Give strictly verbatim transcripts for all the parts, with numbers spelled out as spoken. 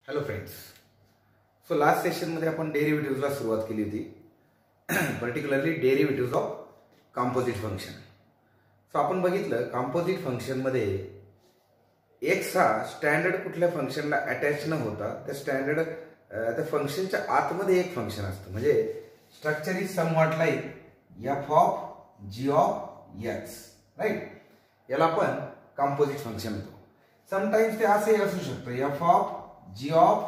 Hello friends. So last सेशनमध्ये आपण डेरिव्हेटिव्हजला सुरुवात केली होती, particularly derivatives of composite function. So आपण बघितलं कॉम्पोजिट फंक्शनमध्ये एक्स हा स्टँडर्ड कुठल्या फंक्शनला अटॅच न होता त्या स्टँडर्ड त्या फंक्शनच्या आतमध्ये एक फंक्शन असतं. म्हणजे structure is somewhat like F of G of X, right. याला आपण कॉम्पोजिट फंक्शन म्हणतो. समटाइम्स ते असेही असू शकतं F of G of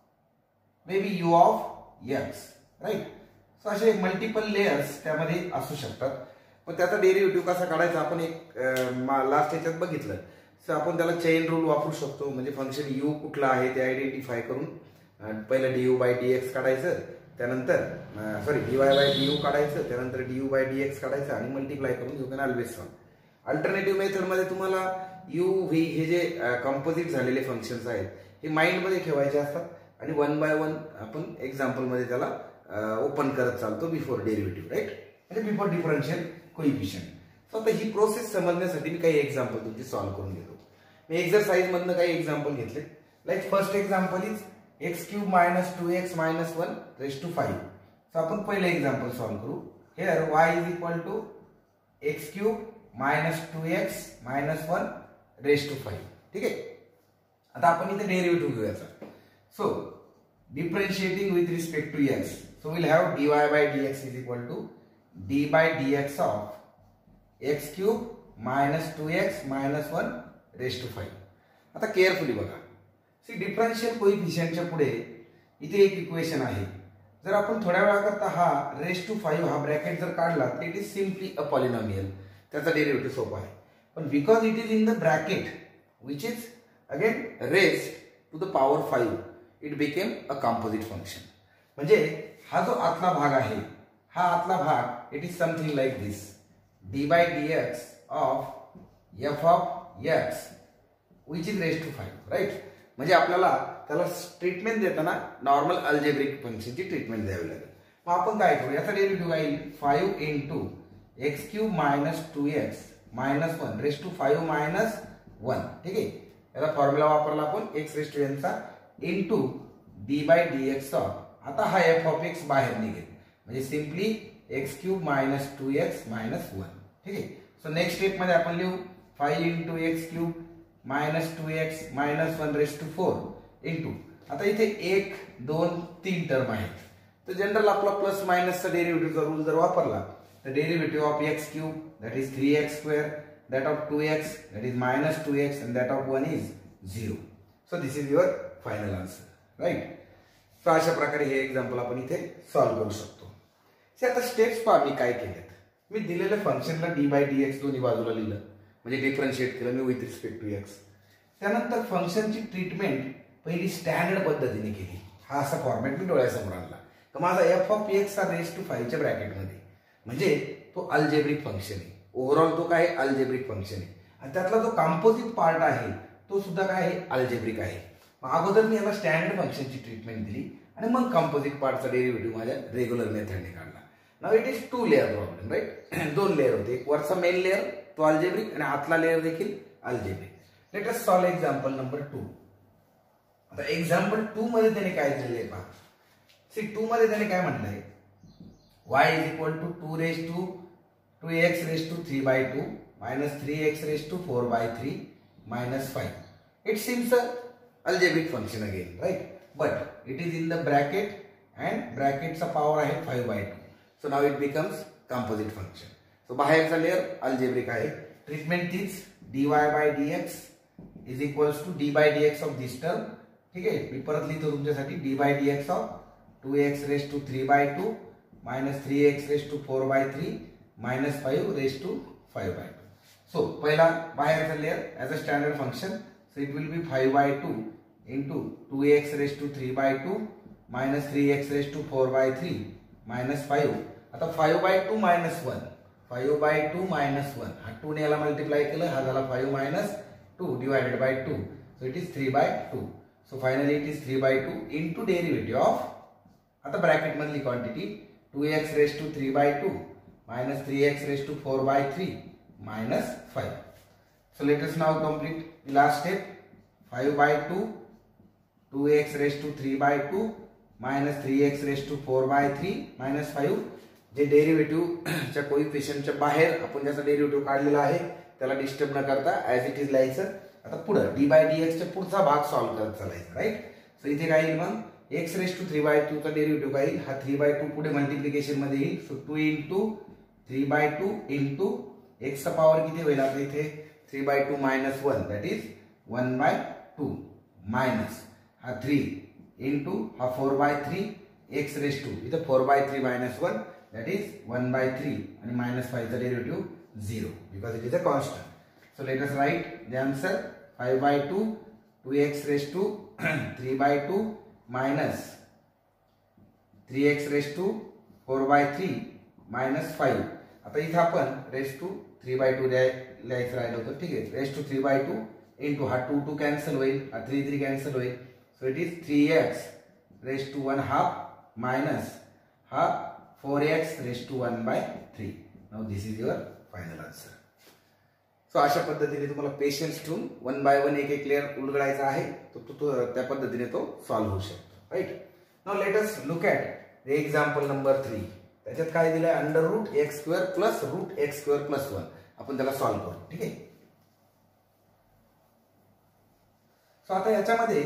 may be U of X, right. So असे मल्टिपल लेयर्स त्यामध्ये असू शकतात. पण त्याचा डेरिव्हेटिव्ह कसा काढायचा आपण एक लास्ट याच्यात बघितलं. सो आपण त्याला चेन रूल वापरू शकतो. म्हणजे फंक्शन यू कुठला आहे ते आयडेंटिफाय करून पहिलं D U by D X काढायचं, त्यानंतर sorry D Y by D U काढायचं, त्यानंतर D U by D X काढायचं आणि मल्टिप्लाय करून you can always solve. Alternative मेथडमध्ये तुम्हाला यू व्ही हे जे कंपोजिट झालेले फंक्शन्स आहेत हे माइंडमध्ये ठेवायचे असतात आणि वन बाय वन आपण एक्झाम्पलमध्ये त्याला ओपन करत चालतो बिफोर डेरिव्हेटिव्ह, राईट. म्हणजे बिफोर डिफरन्शियल कोइफिशियंट. सो आता ही प्रोसेस समजण्यासाठी मी काही एक्झाम्पल तुमची सॉल्व्ह करून घेतो. मी एक्सरसाइज मधनं काही एक्झाम्पल घेतले. Like first example is X cube minus two x minus one raise to five. So आपण पहिले एक्झाम्पल सॉल्व्ह करू. Here Y is equal to X cube minus two x minus one raise to five. ठीक आहे. आता आपण इथे derivative घेऊयाचा. So differentiating with respect to x, so will have D Y by D x is equal to D by D x of X cube minus two x minus one raise to five. आता carefully बघा. See differential कोइफिशियंटच्या पुढे इथे एक equation आहे. जर आपण थोड्या वेळाकरता हा रेस टू फाईव्ह हा ब्रॅकेट जर काढला तर it is simply a polynomial. त्याचा डेरिव्हेटिव्ह सोपा आहे. पण because it is in the bracket which is again raised to the power five, it became a composite function. म्हणजे हा जो आतला भाग आहे हा आतला भाग it is something like this D by D x of F of X which is raise to five, right. म्हणजे आपल्याला त्याला ट्रीटमेंट देताना नॉर्मल अल्जेब्रिक फंक्शनची ट्रीटमेंट द्यावी लागेल. मग आपण काय करू, याचा डेरिव्हेटिव्ह येईल five into X cube minus two x minus one raise to five minus one. ठीक आहे. याला फॉर्म्युला वापरला आपण एक्स रेस टू एन चा into D by D x of. आता हा एफ ऑफ एक्स बाहेर निघेल म्हणजे simply X cube minus two x minus one. ठीक आहे. सो नेक्स्ट स्टेप मध्ये आपण लिहू five into X cube minus two x minus one raise to four into. आता इथे एक दोन तीन टर्म आहेत तर जनरल आपला प्लस मायनसचा डेरिव्हेटिव्हचा रूल जर वापरला तर derivative of X cube that is three X square, that of two X that is minus two X and that of one is zero. So this is your final answer, right? So अशा प्रकारे हे example आपण इथे solve करू शकतो. आता steps पहा मी काय केलेत. मी दिलेल्या फंक्शनला डी बाय डी एक्स दोन्ही बाजूला लिहिलं म्हणजे डिफरन्शिएट केलं मी विथ रिस्पेक्ट टू एक्स. त्यानंतर फंक्शनची ट्रीटमेंट पहिली स्टँडर्ड पद्धतीने केली. हा असा फॉर्मॅट मी डोळ्यासमोर आणला. तर माझा एफ ऑफ एक्स हा रेस टू फाईव्हच्या ब्रॅकेटमध्ये म्हणजे तो अल्जेब्रिक फंक्शन आहे. ओव्हरऑल तो काय अल्जेब्रिक फंक्शन आहे आणि त्यातला जो कॉम्पोजिट पार्ट आहे तो सुद्धा काय आहे अल्जेब्रिक आहे. मग अगोदर मी याला स्टँडर्ड फंक्शनची ट्रीटमेंट दिली आणि मग कॉम्पोजिट पार्टचा डेरिव्हेटिव्ह माझ्या रेग्युलर मेथडने काढला. Now it is two layer problem, right. दोन लेअर होते. एक वरचा मेन लेअर तो अल्जेब्रिक आणि आतला लेअर देखील algebraic. Let us solve example number two. आता एक्झाम्पल टू मध्ये त्याने काय दिलेलं आहे पहा. सी टू मध्ये त्याने काय म्हटलंय Y is equal to two raise to two X raise to three by two minus three X raise to four by three minus five. It seems a algebraic function again, right? But it is in the bracket and bracket चा power आहे five by two. So now it becomes composite function. So बाहेरचा layer algebraic आहे. Treatment is dy by dx is equals to d by dx of this term. ठीक आहे. मी परत लिहितो तुमच्यासाठी d by dx of two X raise to three by two minus three X raise to four by three minus five raise to five by two. So पहिला बाहेरचा layer as a standard function. So it will be five by two into two X raise to three by two minus three X raise to four by three minus five. आता five by two minus one five by two minus one हा two ने याला multiply केलं हा झाला five minus two divided by two. So it is three by two. So finally it is three by two into derivative of आता bracket मधली quantity two X raise to three by two minus three X raised to four by three minus five. So let us now complete the last step. Five by two, two X raise to three by two minus three X raise to four by three minus five. जे डेरिव्हेटिव्हच्या कोइफिशियंटच्या बाहेर आपण ज्याचा derivative काढलेला आहे त्याला disturb न करता ऍज इट इज लिहायचं. आता पुढे डी बाय डी एक्सच्या पुढचा भाग सॉल्व्ह करत चालायचा. राईट. सो इथे काय येईल मग X raise to three by two चा डेरिव्हेटिव्ह काय येईल. हा थ्री बाय टू पुढे मल्टिप्लिकेशन मध्ये येईल. So two into three by two into एक्सचा पॉवर किती होईल आता इथे three by two minus one that is one by two minus हा थ्री इंटू हा four by three X raise to इथं four by three minus one that is one by three आणि minus फाईव्हचा derivative zero because it is a constant. So let us write the answer five by two, two x raised to three by two minus three x raised to four by three minus five. आता इथे आपण raised to three by two लिहायचं राहिलं होतं. ठीक आहे. raised to three by two into हा two two cancel होईल, हा three three कॅन्सल होईल. So it is three x raised to one half minus हा four x raised to one by three. Now this is your final answer. So अशा पद्धतीने तुम्हाला patience ठेवून one by one एक एक layer उलगडायचा आहे तो तो त्या पद्धतीने तो सॉल्व्ह होऊ शकतो. Right. Now let us look at the example number three. त्याच्यात काय दिलंय under root x square plus root x square plus one. आपण त्याला सॉल्व्ह करू. ठीक आहे. सो आता याच्यामध्ये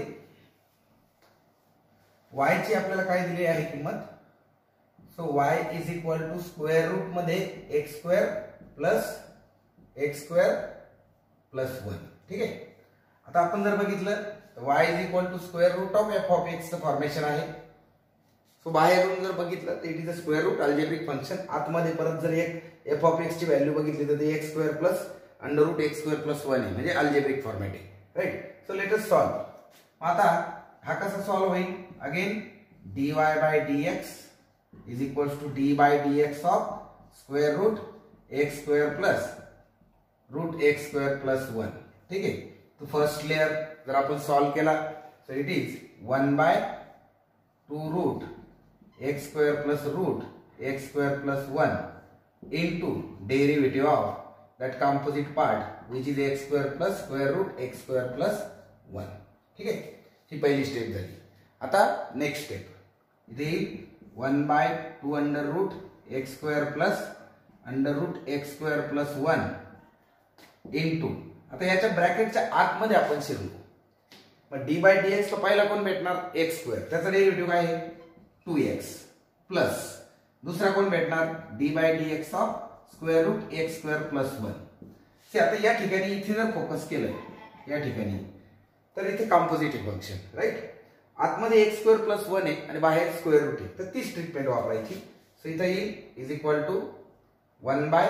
वाय ची आपल्याला काय दिली आहे किंमत. So y is equal to square root मध्ये x square plus x square plus one. ठीक आहे. आता आपण जर बघितलं तर y is equal to square root of F of x formation आहे. सो बाहेरून जर बघितलं तर it is a square root algebraic function. आतमध्ये परत जर एक एफ ऑफ एक्स ची व्हॅल्यू बघितली तर ते x square plus under root x square plus one आहे म्हणजे अल्जेब्रिक फॉर्मॅट आहे. Right. So let us solve. आता हा कसा सॉल्व होईल. Again d Y by D x is equal to D by D x of square root x square plus root x square plus one. ठीक आहे. तो first layer जर आपण solve केला so it is one by two root x square plus root x square plus one into derivative of that composite part which is x square plus square root x square plus one. ठीक आहे. ही पहिली step झाली. आता next step इथे येईल one by two under root x square plus under root x square plus one into आता याच्या ब्रॅकेटच्या आतमध्ये आपण शिरलो. मग डी बाय डी एक्स पहिला कोण भेटणार एक्स स्क्वेअर त्याचा डेरिव्हेटिव्ह काय आहे टू एक्स प्लस दुसरा कोण भेटणार d by D x of square root x square plus one. आता या ठिकाणी इथे जर फोकस केलं या ठिकाणी तर इथे कॉम्पोजिटिव्ह फंक्शन. राईट. आतमध्ये एक्स स्क्वेअर प्लस वन आहे आणि बाहेर स्क्वेअर रूट आहे तर तीच ट्रीटमेंट वापरायची. सो इथं येईल is equal to one by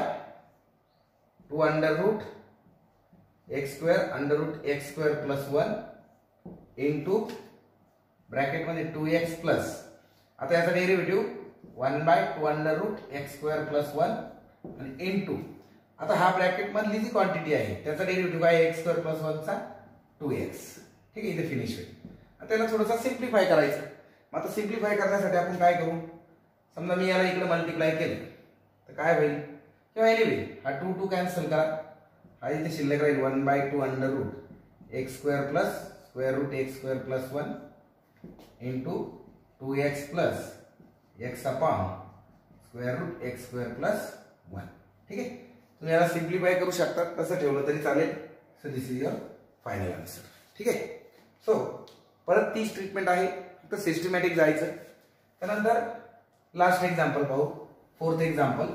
two under root x square under root x square plus one into bracket मध्ये टू एक्स प्लस आता याचा derivative one by two under root x square plus one आणि into आता हा bracket मधली जी quantity आहे त्याचा derivative काय एक्स स्क्वेअर प्लस वनचा टू एक्स. ठीक आहे. इथे फिनिश होईल. आता त्याला थोडंसं सिम्प्लिफाय करायचं. मग आता सिम्प्लिफाय करण्यासाठी आपण काय करू. समजा मी याला इकडे मल्टिप्लाय केलं तर काय होईल किंवा एनिवे हा टू टू कॅन्सल करा. हा इथे शिल्लक राहील one by two under root x square plus square root x square plus one into two x plus x upon square root x square plus one. ठीक आहे. तुम्ही याला सिम्प्लिफाय करू शकता तसं ठेवलं तरी चालेल. So this is your final answer. ठीक आहे. सो परत तीच ट्रीटमेंट आहे फक्त सिस्टमॅटिक जायचं. त्यानंतर लास्ट एक्झाम्पल पाहू. Fourth example.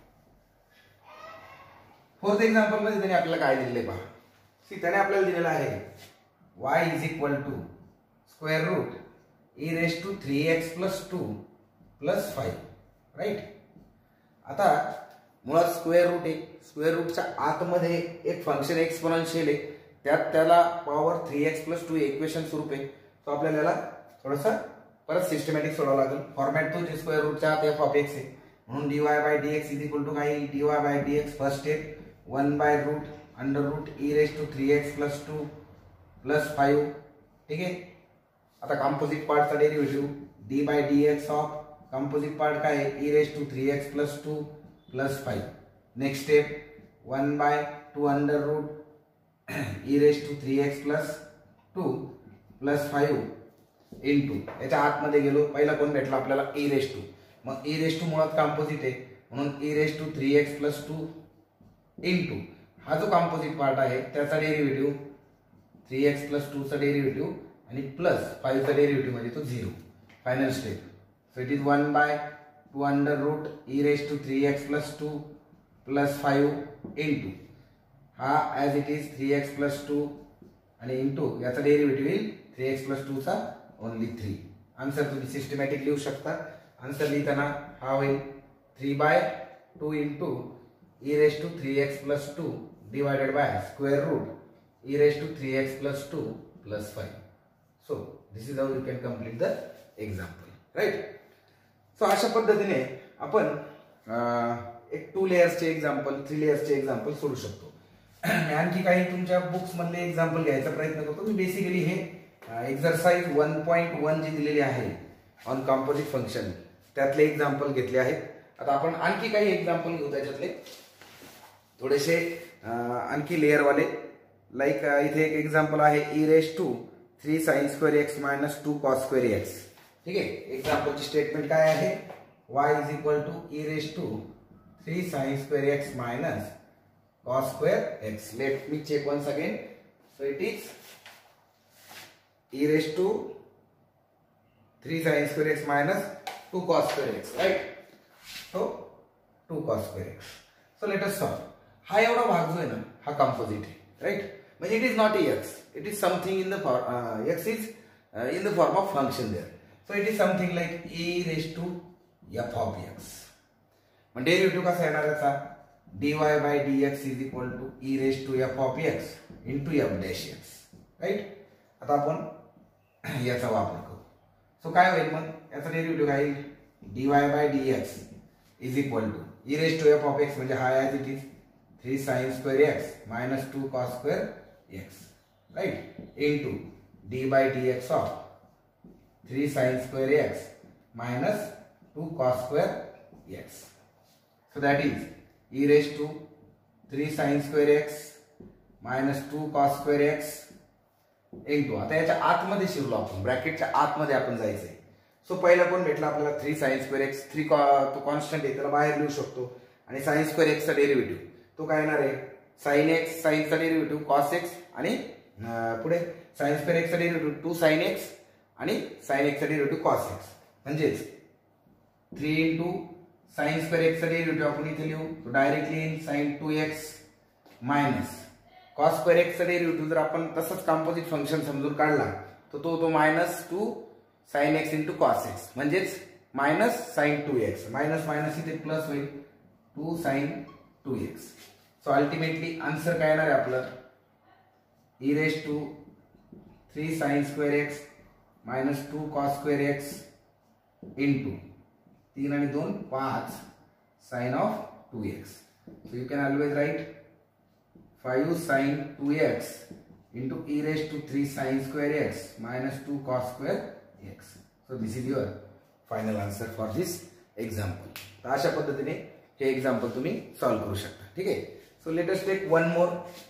फोर्थ एक्झाम्पल मध्ये त्याने आपल्याला काय दिलेलं आहे पहा. सी त्याने आपल्याला दिलेलं आहे y is equal to square root e raise to three x plus two plus five. Right. आता मुळात स्क्वेअर रूट आहे. स्क्वेअर रूटच्या आतमध्ये एक फंक्शन एक्सपोनेन्शियल आहे त्यात त्याला power three x plus two equation स्वरूप आहे. तो आपल्याला याला थोडंसं परत सिस्टमॅटिक सोडावं लागेल. फॉर्मॅट तो स्क्वेअर रूटच्या आत एफ ऑफ एक्स आहे म्हणून d Y by D x is equal to काय d Y by D x first step one by root under root e raise to three x plus two plus five. ठीक आहे. आता composite पार्टचा derivative d by D x of composite part काय आहे e raise to three x plus two plus five. Next step one by two under root e raise to three x plus two plus five into याच्या आतमध्ये गेलो, पहिला कोण भेटला आपल्याला ए raise to, मग ए रेस टू मुळात composite आहे म्हणून e raise to three x plus two into हा जो कॉम्पोजिट पार्ट आहे त्याचा डेरिव्हेटिव्ह थ्री एक्स प्लस टूचा डेरिव्हेटिव्ह आणि प्लस फाईव्हचा डेरिव्हेटिव्ह म्हणजे तो zero. Final step. So it is one by two under root e raise to three x plus two plus five into हा as it is three x plus two आणि into याचा derivative येईल three x plus टूचा only three. Answer तुम्ही systematic लिहू शकता. Answer लिहिताना हा होईल three by two into e raise to three x plus two divided by square root e raise to three x plus two plus five. So this is how you can complete the example. Right. So अशा पद्धतीने आपण एक two लेयर्सचे example, three लेयर्सचे example सोडू शकतो. आणखी काही तुमच्या बुक्स मधले एक्झाम्पल घ्यायचा प्रयत्न करतो. मी बेसिकली हे एक्झरसाइज वन पॉईंट वन जी दिलेली आहे ऑन कॉम्पोजिट फंक्शन त्यातले एक्झाम्पल घेतले आहेत. आता आपण आणखी काही एक्झाम्पल घेऊ त्याच्यातले थोडेसे आणखी लेअरवाले. लाईक इथे एक एक्झाम्पल आहे e raise to three sine square x minus two cos square x. ठीक आहे. एक्झाम्पलची स्टेटमेंट काय आहे? Y is equal to e raise to three sine square x minus cos square x. Let me check once again. So it is e raised to three sin square x minus two cos square x, right? So two cos square x. So let us solve. हा एवढा भाग जो आहे ना हा composite आहे, right? म्हणजे it is not x, it is something in the x is in the form of function there. So it is something like e raised to f of x. मग डेरिव्हेटिव्ह कसा येणार याचा? dy by dx is equal to e raised to f of x into f dash x. राईट. आता आपण याचा वापर करू. सो काय होईल मग? याचा डेरिव्हेटिव्ह काय येईल? dy by dx is equal to e raised to f of x म्हणजे हा as it is three sin square x minus two cos square x. राईट. into d by dx of three sin square x minus two cos square x. So that is e raised to three sin square x minus two cos square x into आता याच्या आतमध्ये शिरलो आपण, ब्रॅकेटच्या आतमध्ये आपण जायचंय. So पहिला कोण भेटला आपल्याला? Three sin square x. Three तो कॉन्स्टंट आहे त्याला बाहेर लिहू शकतो आणि sin square x चा डेरिव्हेटिव्ह तो काय येणार आहे? sin x, sin चा डेरिव्हेटिव्ह cos x आणि पुढे sin square x चा डेरिव्हेटिव्ह टू sin x आणि sin x चा डेरिव्हेटिव्ह cos x. म्हणजेच three into sine square x चा डेरिव्हेटिव्ह आपण इथे लिहू तो directly in sine two x minus cos square x चा डेरिव्हेटिव्ह जर आपण तसंच कॉम्पोजिट फंक्शन समजून काढला तर तो तो minus two sine x into cos x म्हणजेच minus sine two x. Minus minus इथे प्लस होईल two sine two x. So ultimately answer काय येणार आहे आपलं? E raise to three sine square x minus two cos square x into तीन आणि दोन पाच sine of two x. So you can always write five sine two x into e raise to three sine square x minus two cos square x. So this is your final answer for this example. तर अशा पद्धतीने हे example तुम्ही solve करू शकता. ठीक आहे. So let us take one more.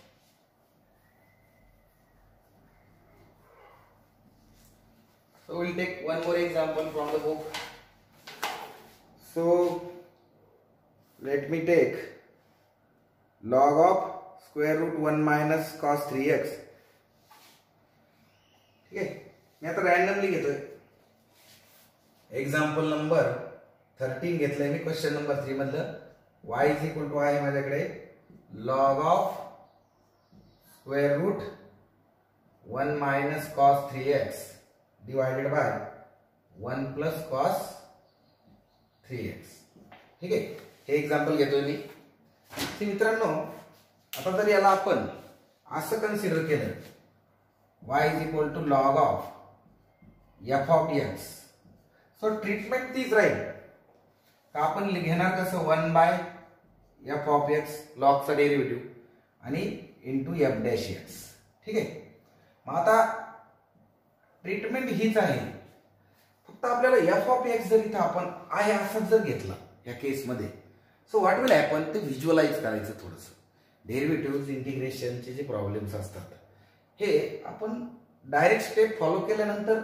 So we'll take one more example from the book. So let me take log of square root one minus cos three x. ठीक आहे. मी आता रॅन्डमली घेतोय. Example number thirteen घेतलंय मी question number three मधलं. y is equal to आहे माझ्याकडे log of square root one minus cos three x divided by one plus cos three x. ठीक आहे. हे एक्झाम्पल घेतोय मी. मित्रांनो आता जर याला आपण असं कन्सिडर केलं y is equal to log of F of x. So treatment तीच राहील का आपण घेणार कसं one by f of x लॉगचा डेरिव्हेटिव्ह आणि इंटू एफ डॅश एक्स. ठीक आहे. मग आता ट्रीटमेंट हीच आहे फक्त आपल्याला एफ ऑफ एक्स जर इथं आपण आहे असंच जर घेतला या केसमध्ये सो व्हॉट विल हॅपन ते व्हिज्युअलाइज करायचं थोडंसं. डेरिव्हेटिव्ह इंटिग्रेशनचे जे प्रॉब्लेम्स असतात हे आपण डायरेक्ट स्टेप फॉलो केल्यानंतर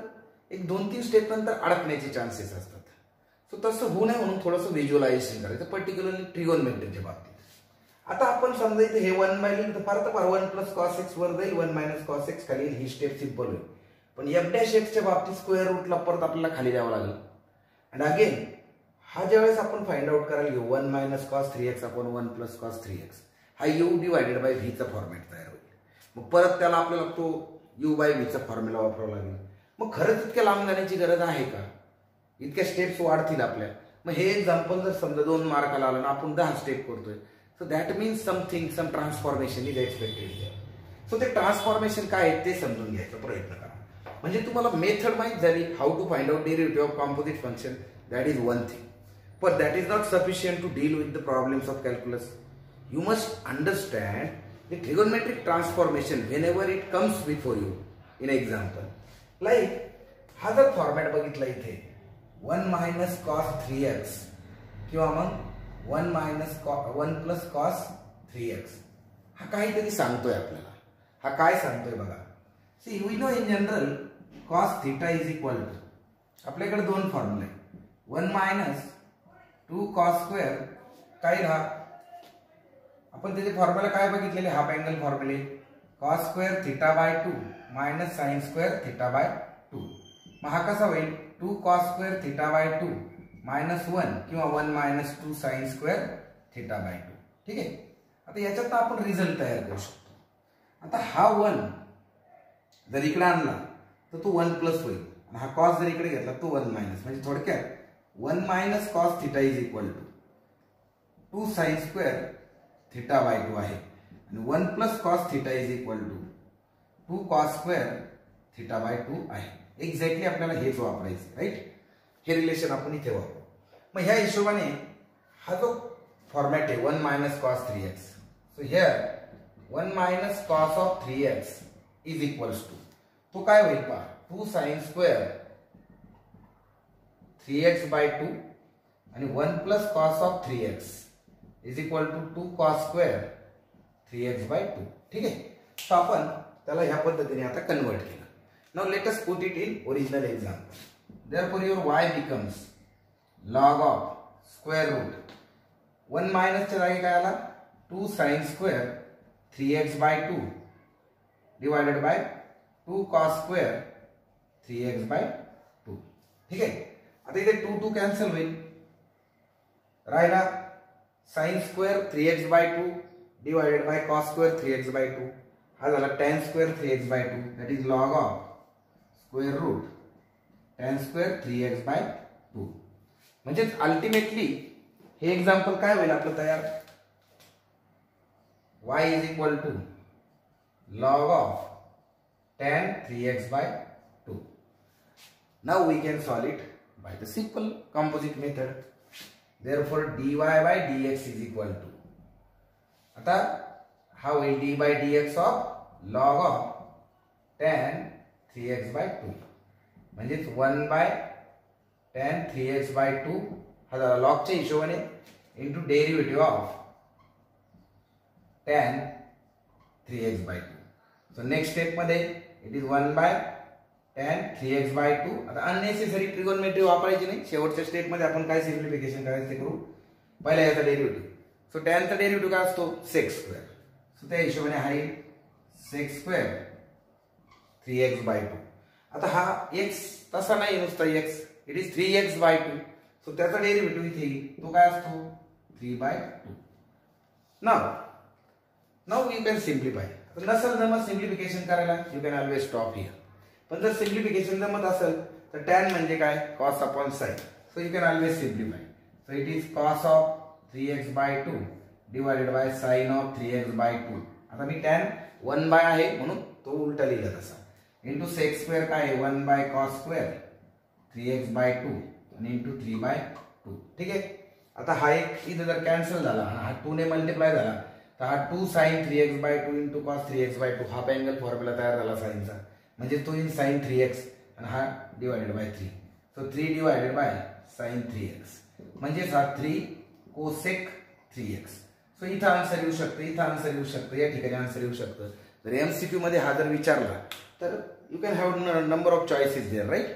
एक दोन तीन स्टेप नंतर अडकण्याचे चान्सेस असतात. सो तसं होऊ नये म्हणून थोडंसं व्हिज्युअलायझेशन करायचं, पर्टिक्युलरली ट्रिगोनोमेट्रीच्या बाबतीत. आता आपण समजा इथे हे वन बाय लिहिलं तर फार तर फार वन प्लस कॉस एक्स वर जाईल, वन मायनस कॉस एक्स खाली ही स्टेप सिंपल होईल. पण एफ डॅश एक्सच्या बाबतीत स्क्वेअर रूटला परत आपल्याला खाली द्यावं लागेल. अँड अगेन हा ज्यावेळेस आपण फाइंड आउट करायला घेऊ one minus cos three x upon one plus cos three x, हा यू डिवायडेड बाय व्हीचा फॉर्मॅट तयार होईल. मग परत त्याला आपल्याला तो यू बाय व्हीचा फॉर्म्युला वापरावा लागेल. मग खरंच इतक्या लांब जाण्याची गरज आहे का? इतक्या स्टेप्स वाढतील आपल्या. मग हे एक्झाम्पल जर समजा दोन मार्काला आलं ना आपण दहा स्टेप करतोय, so that means something some transformation is expected. So ते ट्रान्सफॉर्मेशन काय आहे ते समजून घ्यायचा प्रयत्न करा. म्हणजे तुम्हाला मेथड माहीत झाली, how to find out derivative of composite function, that is one thing. But that is not sufficient to deal with the problems of calculus. You must understand the trigonometric transformation whenever it comes before you in example. Like हा जर format बघितला इथे one minus cos three x किंवा मग one minus one plus cos three x, हा काहीतरी सांगतोय आपल्याला. हा काय सांगतोय बघा. C we know in general cos theta is equal to, आपल्याकडे दोन फॉर्म्युले आहे, one minus two cos square काय राहा, आपण त्याचे फॉर्म्युला काय बघितलेले, हाफ अँगल फॉर्म्युले, cos square theta by two minus sine square theta by two. मग हा कसा होईल, two cos square theta by two minus one किंवा one minus two sine square theta by two. ठीक आहे. आता याच्यात आपण रिझल्ट तयार करू शकतो. आता हा वन जर इकडे आणला तर तो वन प्लस होईल, आणि हा कॉस जर इकडे घेतला तो वन मायनस. म्हणजे थोडक्यात one minus cos theta is equal to two sine square theta by two आहे, आणि one plus cos theta is equal to two cos square theta by two आहे. एक्झॅक्टली आपल्याला हेच वापरायचं, राईट. हे रिलेशन आपण इथे वापरू. मग ह्या हिशोबाने हा जो फॉर्मॅट आहे one minus cos three x, so here one minus cos of three x is equals to, तो काय होईल पहा, two sine square three x by two आणि one plus cos of three x is equal to two cos square three x by two. ठीक आहे. So आपण त्याला ह्या पद्धतीने आता कन्वर्ट केलं. Now let us put it in original example. Therefore your y becomes log of square root one मायनसच्या जागी काय आला, two sine square three x by two divided by two cos square three x by two. ठीक आहे. आता इथे two two cancel होईल, राहिला sine square three x by two divided by cos square three x by two. हा झाला tan square three x by two, that is log of square root tan square three x by two. म्हणजे ultimately हे example काय होईल आपलं तयार, y is equal to log of tan three x by two. Now we can solve it by the simple composite method. Therefore dy by dx is equal to, आता हा होईल d by D x of log of tan three x by two, म्हणजेच one by tan three x by two हा झाला लॉगच्या हिशोबाने into derivative of tan three x by two. So next step मध्ये it is one by tan three x by two. आता unnecessary trigonometry वापरायची नाही. शेवटच्या स्टेप मध्ये आपण काय सिम्प्लिफिकेशन करायचं ते करू. पहिला याचा डेरिव्हेटिव्ह, सो टेनचा डेरिव्हेटिव्ह काय असतो, सेक्स स्क्वेअर. सो त्या हिशोबाने हा येईल sec square three x by two. आता हा एक्स तसा नाही नुसता x, it is three x by two. So त्याचा डेरिव्हेटिव्ह इथे येईल, तो काय असतो three by two. Now now you can simplify. नसेल जमत सिम्प्लिफिकेशन करायला, you can always stop here. पण जर सिम्प्लिफिकेशन जमत असेल तर टॅन म्हणजे काय, cos upon sine. So you can always simplify. So it is cos of three x by two divided by sine of three x by two. आता मी tan one by आहे म्हणून तो उलटा लिहिला तसा, इंटू सेक्स स्क्वेअर काय आहे one by cos square three x by two आणि इंटू थ्री बाय टू. ठीक आहे. आता हा एक इथं जर कॅन्सल झाला, हा टू ने मल्टिप्लाय झाला तर हा two sine three x by two into cos three x by two half angle formula तयार झाला साइनचा. म्हणजे तो इन साइन थ्री एक्स आणि हा divided by three. So three divided by sine three x म्हणजेच हा three cosec three x. So इथं answer येऊ शकतं, इथं आन्सर येऊ शकतं, या ठिकाणी आन्सर येऊ शकतं. जर एमसीक्यू मध्ये हा जर विचारला तर you can have number of choices there, right.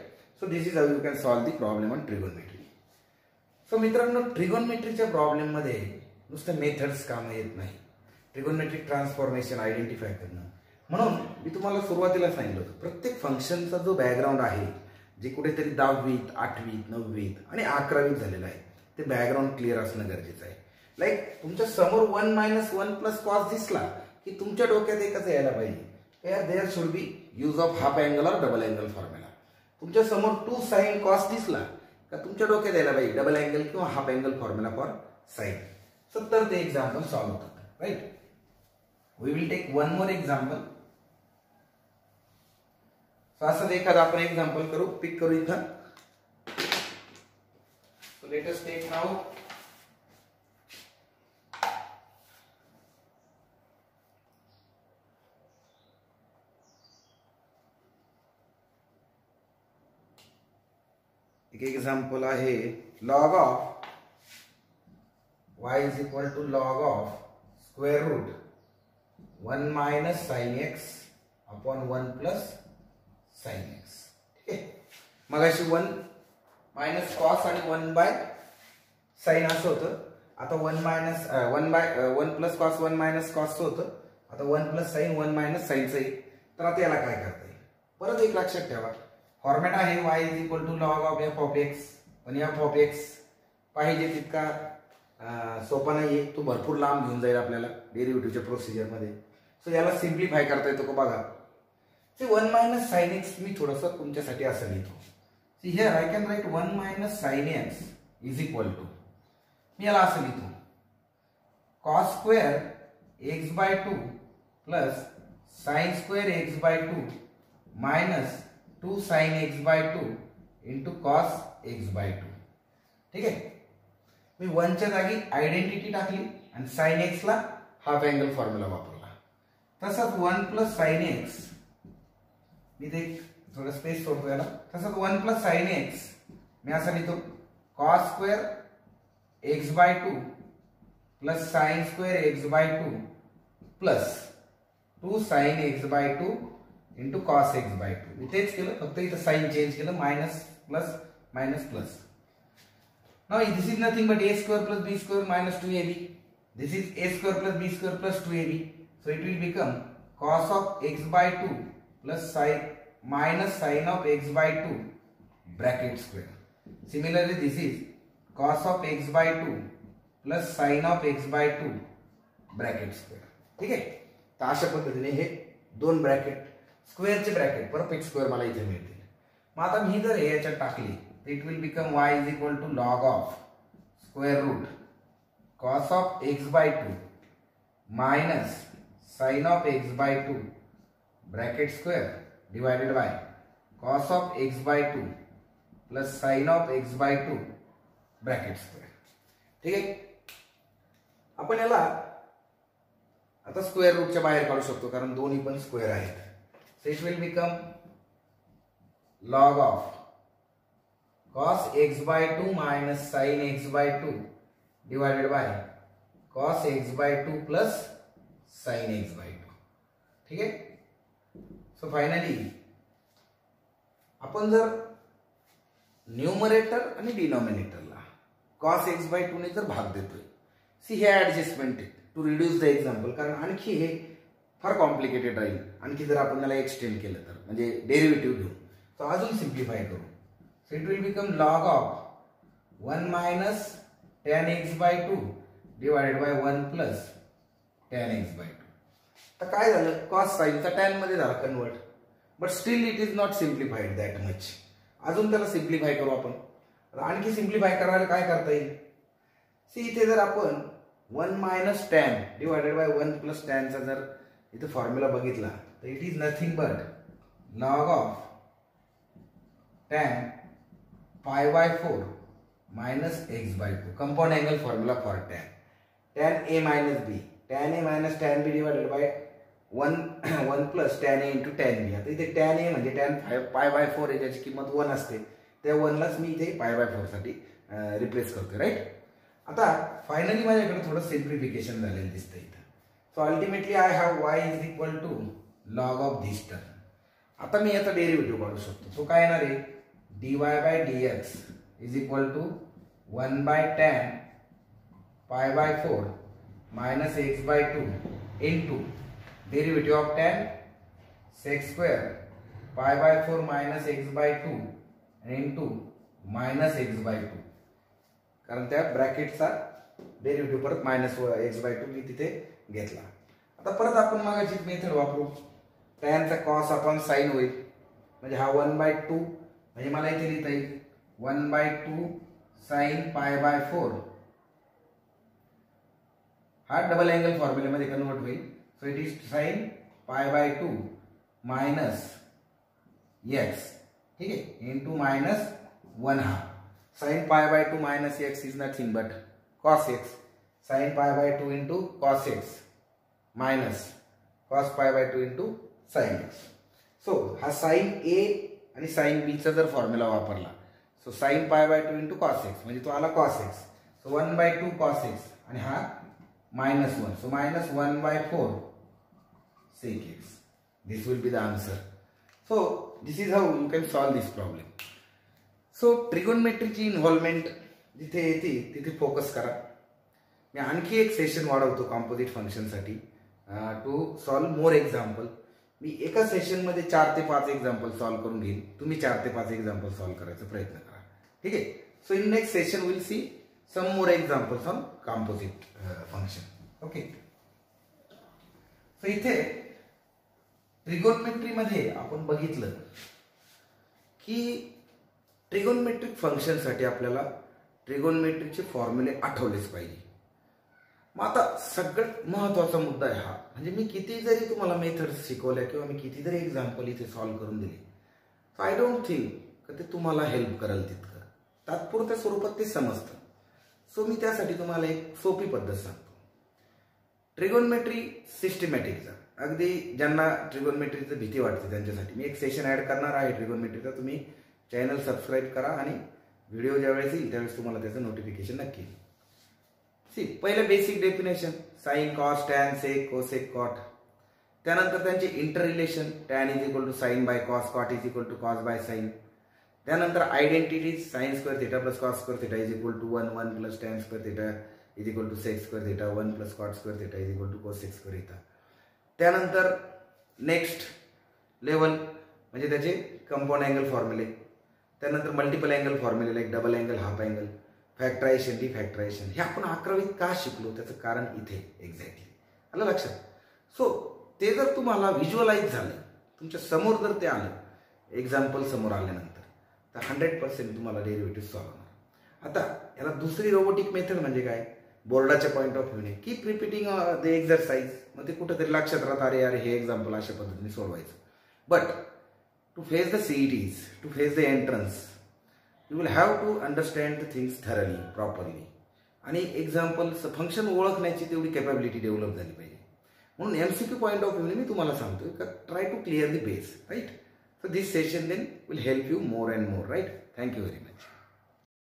So this is how you can solve the problem on trigonometry. So मित्रांनो, ट्रिगोनमेट्रीच्या प्रॉब्लेममध्ये नुसतं मेथड्स कामं येत नाही, ट्रिगोनमेट्रिक ट्रान्सफॉर्मेशन आयडेंटिफाय करणं. म्हणून मी तुम्हाला सुरुवातीला सांगितलं होतं, प्रत्येक फंक्शनचा जो बॅकग्राऊंड आहे, जे कुठेतरी दहावीत, आठवीत, नववीत आणि अकरावीत झालेलं आहे, ते बॅकग्राऊंड क्लिअर असणं गरजेचं आहे. लाईक तुमच्या समोर one minus one plus cos दिसला की तुमच्या डोक्यात एकच यायला पाहिजे, there should be use of half angle or double angle formula. तुमच्या समोर टू साइन कॉस दिसला का तुमच्या डोक्यात यायला पाहिजे डबल अँगल किंवा half angle formula for sine. सत्तर ते एक्झाम्पल सॉल्व्ह होतात. Right, we will take one more example. असं एखादं आपण एक्झाम्पल करू, पिक करू इथं. So let us take now एक एक्झाम्पल आहे log of y is equal to log of square root one minus sine x upon one plus sine x. ठीक आहे, मग अशी वन मायनस कॉस आणि वन बाय साइन असं होतं. आता one minus one by one plus cos one minus cos होतं. आता one plus sine one minus साइनचं आहे. तर आता याला काय करता येईल, परत एक लक्षात ठेवा, फॉर्मॅट आहे y is equal to log of F of x. पण एफ ऑफ एक्स पाहिजे तितका सोपा नाहीये, तो भरपूर लांब घेऊन जाईल आपल्याला डेरिव्हेटिव्हच्या प्रोसिजरमध्ये. सो याला सिम्प्लिफाय करता येतो का बघा. See one minus sine x मी थोडंसं तुमच्यासाठी असं लिहितो. See here I can write one minus sine x is equal to, मी याला असं लिहितो, cos square x by two plus sine square x by two minus two sine x by two into cos x by two. ठीक आहे, मी वनच्या जागी identity टाकली आणि साइन एक्स ला हाफ अँगल फॉर्म्युला वापरला. तसंच वन प्लस साइन एक्स, मी ते थोडं स्पेस सोडतो याला. तसंच वन प्लस साइन एक्स मी असं लिहितो, cos square x by two plus sine square x by two plus two sine x by two into cos x by two. मी तेच केलं, फक्त इथं साइन चेंज केलं, minus plus minus plus. Now this is nothing but a square plus b square minus two a b. This is a square plus b square plus two a b. So it will become cos of x by two plus sine minus sine of x by two bracket square. Similarly this is cos of x by two plus sine of x by two bracket square. ठीक आहे, तर अशा पद्धतीने हे दोन bracket स्क्वेअरचे bracket perfect square मला इथे मिळतील. मग आता मी जर हे याच्यात टाकली, it will become y is equal to log of square root cos of x by two minus sine of x by two bracket square divided by cos of x by two plus sine of x by two bracket square. ठीक आहे, आपण याला आता square रूटच्या बाहेर काढू शकतो कारण दोन्ही पण स्क्वेअर आहेत. So it will become log of cos x by two minus sin x by two divided by cos x by two plus sin x by two. ठीक आहे, सो फायनली आपण जर न्यूमरेटर आणि डिनॉमिनेटरला cos x by two ने जर भाग देतोय, see हे adjustment to reduce the example, कारण आणखी हे फार कॉम्प्लिकेटेड राहील. आणखी जर आपण त्याला एक्सटेंड केलं तर म्हणजे डेरिव्हेटिव्ह घेऊ तर अजून सिम्प्लिफाय करू. So it will become log of one minus tan x by two divided by one plus tan x by two. तर काय झालं, कॉस साईनचा टॅन मध्ये झाला convert, but still it is not simplified that much. अजून त्याला simplify करू आपण. आणखी सिम्प्लिफाय करायला काय करता येईल, सी इथे जर आपण one minus tan divided by one plus टेनचा जर इथे फॉर्म्युला बघितला तर it is nothing but log of tan pi by four minus x by two. Compound angle formula for tan, tan a minus b, tan a minus tan b divided by one one plus tan a into tan b. आता इथे ten ए म्हणजे ten pi by four आहे, ज्याची किंमत one असते, त्या वनलाच मी इथे पाय बाय फोर साठी रिप्लेस करतो. राईट, आता फायनली माझ्याकडे थोडं सिम्प्लिफिकेशन झालेलं दिसतं इथं. So ultimately I have y is equal to log of this term. आता मी याचा डेरिव्हेटिव्ह काढू शकतो. तो काय येणार आहे, dy by dx is equal to one by tan pi by four minus x by two into derivative of tan sec square pi by four minus x by two into minus x by two, कारण त्या ब्रॅकेटचा derivative परत minus x by two मी तिथे घेतला. आता परत आपण मागाची मेथड वापरू. टॅनचा कॉस आपण साइन होईल, म्हणजे हा वन बाय टू, म्हणजे मला इथे लिहिता येईल one by two sine pi by four. हा डबल अँगल फॉर्म्युलेमध्ये कन्वर्ट होईल. So it is sine pi by two minus x, ठीक आहे, इंटू मायनस वन. हा sine pi by two minus x is nothing but cos x. Sine pi by two into cos x minus cos pi by two into sine x. So हा sine a आणि sine b चा जर formula वापरला, so sine pi by two into cos x म्हणजे तो आला cos x. So one by two cos x आणि हा minus one, so minus one by four sec x. This will be the answer. So this is how you can solve this problem. So ट्रिगोनमेट्रीची involvement जिथे येते तिथे focus करा. मी आणखी एक session वाढवतो कॉम्पोजिट फंक्शनसाठी टू सॉल्व मोर एक्झाम्पल. मी एका सेशनमध्ये चार ते पाच एक्झाम्पल सॉल्व करून घेईन. तुम्ही चार ते पाच एक्झाम्पल सॉल्व करायचा प्रयत्न करा, ठीक आहे. So in next session will see some more examples on composite function. Okay. So इथे ट्रिगोनमेट्रीमध्ये आपण बघितलं की ट्रिगोनमेट्रिक फंक्शनसाठी आपल्याला ट्रिगोनमेट्रीचे फॉर्म्युले आठवलेच पाहिजे. मग आता सगळ्यात महत्त्वाचा मुद्दा आहे हा, म्हणजे मी किती जरी तुम्हाला मेथड्स शिकवल्या किंवा मी किती जरी एक्झाम्पल इथे सॉल्व करून दिले, सो आय डोंट थिंक की ते तुम्हाला हेल्प करेल तितकं. तात्पुरत्या स्वरूपात ते समजतं. सो मी त्यासाठी तुम्हाला एक सोपी पद्धत सांगतो. ट्रिगोनमेट्री सिस्टमॅटिकचा, अगदी ज्यांना ट्रिगोनमेट्रीचं भीती वाटते त्यांच्यासाठी मी एक सेशन ॲड करणार आहे ट्रिगोनमेट्रीचा. तुम्ही चॅनल सबस्क्राईब करा आणि व्हिडिओ ज्यावेळेस येईल त्यावेळेस तुम्हाला त्याचं नोटिफिकेशन नक्की येईल. सी पहिलं basic definition sine cos tan sec cosec cot. त्यानंतर त्यांचे inter relation tan is equal to sine by cos, cot is equal to cos by sine. त्यानंतर identities sine square theta plus cos square theta is equal to one, one plus tan square theta is equal to sec square theta, one plus cot square theta is equal to cosec square theta. त्यानंतर next level म्हणजे त्याचे compound angle फॉर्म्युले. त्यानंतर multiple angle फॉर्म्युले like double angle, half angle, factorisation, defactorisation. हे आपण अकरावीत का शिकलो त्याचं कारण इथे एक्झॅक्टली आलं लक्षात. सो ते जर तुम्हाला व्हिज्युअलाइज झालं, तुमच्या समोर जर ते आलं, एक्झाम्पल समोर आल्यानंतर, तर हंड्रेड पर्सेंट तुम्हाला डेरिव्हेटिव्ह सॉल्व्ह होणार. आता याला दुसरी रोबोटिक मेथड म्हणजे काय, बोर्डाच्या पॉईंट ऑफ व्ह्यूने कीप रिपीटिंग द एक्झरसाइज. मग ते कुठेतरी लक्षात राहत, अरे यार हे एक्झाम्पल अशा पद्धतीने सोडवायचं. But to face the C E Ts, to face the entrance, you will have to understand the things thoroughly, properly. आणि एक्झाम्पल्स फंक्शन ओळखण्याची तेवढी कॅपॅबिलिटी डेव्हलप झाली पाहिजे. म्हणून एमसीक्यू पॉईंट ऑफ व्ह्यूने मी तुम्हाला सांगतोय का try to clear the base, right. So this session then will help you more and more, right. Thank you very much.